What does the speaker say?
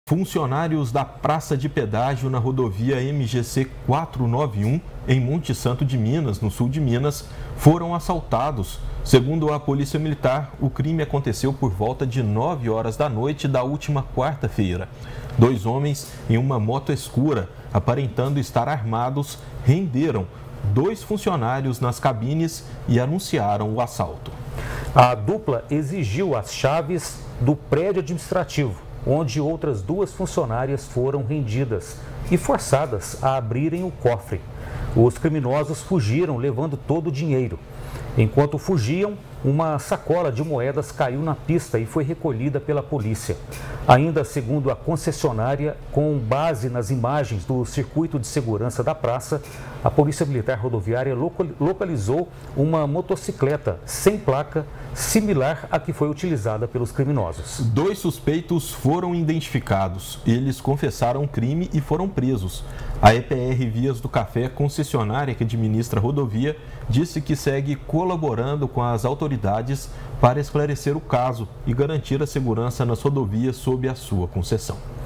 Funcionários da praça de pedágio na rodovia MGC 491, em Monte Santo de Minas, no sul de Minas, foram assaltados. Segundo a Polícia Militar, o crime aconteceu por volta de 9 horas da noite da última quarta-feira. 2 homens em uma moto escura, aparentando estar armados, renderam 2 funcionários nas cabines e anunciaram o assalto. A dupla exigiu as chaves do prédio administrativo, onde outras 2 funcionárias foram rendidas e forçadas a abrirem o cofre. Os criminosos fugiram levando todo o dinheiro. Enquanto fugiam, uma sacola de moedas caiu na pista e foi recolhida pela polícia. Ainda segundo a concessionária, com base nas imagens do circuito de segurança da praça, a Polícia Militar Rodoviária localizou uma motocicleta sem placa, similar à que foi utilizada pelos criminosos. 2 suspeitos foram identificados. Eles confessaram o crime e foram presos. A EPR Vias do Café, concessionária que administra a rodovia, disse que segue colaborando com as autoridades para esclarecer o caso e garantir a segurança nas rodovias sob a sua concessão.